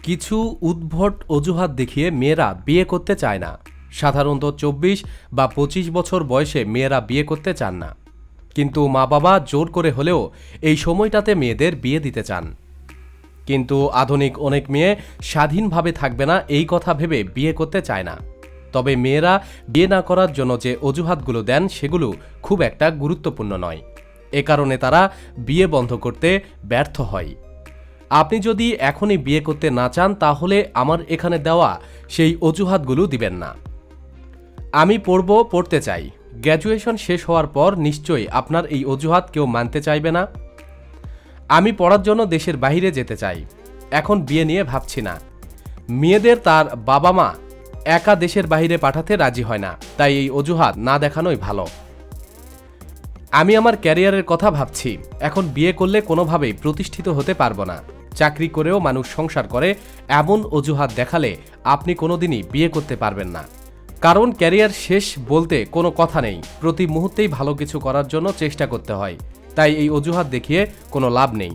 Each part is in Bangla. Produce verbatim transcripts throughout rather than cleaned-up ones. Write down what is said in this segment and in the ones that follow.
কিছু উদ্ভট অজুহাত দেখিয়ে মেয়েরা বিয়ে করতে চায় না। সাধারণত চব্বিশ বা পঁচিশ বছর বয়সে মেয়েরা বিয়ে করতে চান না, কিন্তু মা বাবা জোর করে হলেও এই সময়টাতে মেয়েদের বিয়ে দিতে চান। কিন্তু আধুনিক অনেক মেয়ে স্বাধীনভাবে থাকবে না এই কথা ভেবে বিয়ে করতে চায় না। তবে মেয়েরা বিয়ে না করার জন্য যে অজুহাতগুলো দেন সেগুলো খুব একটা গুরুত্বপূর্ণ নয়। এ কারণে তারা বিয়ে বন্ধ করতে ব্যর্থ হয়। আপনি যদি এখনই বিয়ে করতে না চান তাহলে আমার এখানে দেওয়া সেই অজুহাতগুলো দিবেন না। আমি পড়ব, পড়তে চাই। গ্র্যাজুয়েশন শেষ হওয়ার পর নিশ্চয়ই আপনার এই অজুহাত কেউ মানতে চাইবে না। আমি পড়ার জন্য দেশের বাইরে যেতে চাই, এখন বিয়ে নিয়ে ভাবছি না। মেয়েদের তার বাবা মা একা দেশের বাইরে পাঠাতে রাজি হয় না, তাই এই অজুহাত না দেখানোই ভালো। আমি আমার ক্যারিয়ারের কথা ভাবছি, এখন বিয়ে করলে কোনোভাবেই প্রতিষ্ঠিত হতে পারবো না। চাকরি করেও মানুষ সংসার করে, এমন অজুহাত দেখালে আপনি কোনোদিনই বিয়ে করতে পারবেন না। কারণ ক্যারিয়ার শেষ বলতে কোনো কথা নেই, প্রতি মুহূর্তেই ভালো কিছু করার জন্য চেষ্টা করতে হয়। তাই এই অজুহাত দেখিয়ে কোনো লাভ নেই।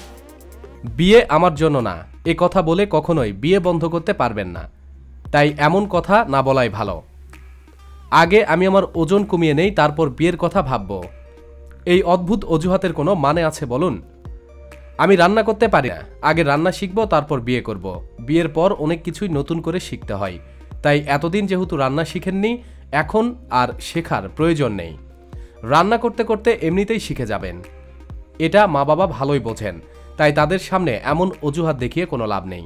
বিয়ে আমার জন্য না এ কথা বলে কখনোই বিয়ে বন্ধ করতে পারবেন না, তাই এমন কথা না বলাই ভালো। আগে আমি আমার ওজন কমিয়ে নেই, তারপর বিয়ের কথা ভাবব। এই অদ্ভুত অজুহাতের কোনো মানে আছে বলুন? আমি রান্না করতে পারি না, আগে রান্না শিখব, তারপর বিয়ে করব। বিয়ের পর অনেক কিছুই নতুন করে শিখতে হয়, তাই এতদিন যেহেতু রান্না শিখেননি, এখন আর শেখার প্রয়োজন নেই। রান্না করতে করতে এমনিতেই শিখে যাবেন। এটা মা বাবা ভালোই বোঝেন, তাই তাদের সামনে এমন অজুহাত দেখিয়ে কোনো লাভ নেই।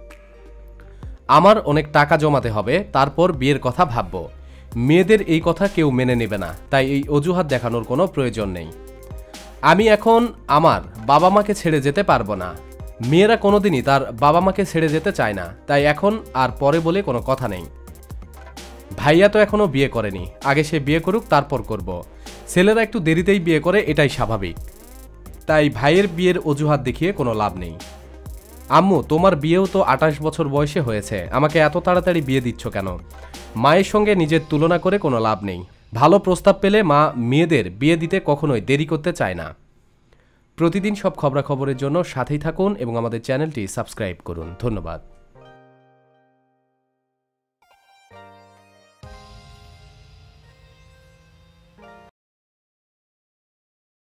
আমার অনেক টাকা জমাতে হবে, তারপর বিয়ের কথা ভাবব। মেয়েদের এই কথা কেউ মেনে নেবে না, তাই এই অজুহাত দেখানোর কোনো প্রয়োজন নেই। আমি এখন আমার বাবা মাকে ছেড়ে যেতে পারবো না। মেয়েরা কোনোদিনই তার বাবা মাকে ছেড়ে যেতে চায় না, তাই এখন আর পরে বলে কোনো কথা নেই। ভাইয়া তো এখনো বিয়ে করেনি, আগে সে বিয়ে করুক, তারপর করব। ছেলেরা একটু দেরিতেই বিয়ে করে, এটাই স্বাভাবিক। তাই ভাইয়ের বিয়ের অজুহাত দেখিয়ে কোনো লাভ নেই। আম্মু, তোমার বিয়েও তো আঠাশ বছর বয়সে হয়েছে, আমাকে এত তাড়াতাড়ি বিয়ে দিচ্ছ কেন? মায়ের সঙ্গে নিজের তুলনা করে কোনো লাভ নেই। ভালো প্রস্তাব পেলে মা মেয়েদের বিয়ে দিতে কখনোই দেরি করতে চায় না। প্রতিদিন সব খবরাখবরের জন্য সাথেই থাকুন এবং আমাদের চ্যানেলটি সাবস্ক্রাইব করুন। ধন্যবাদ।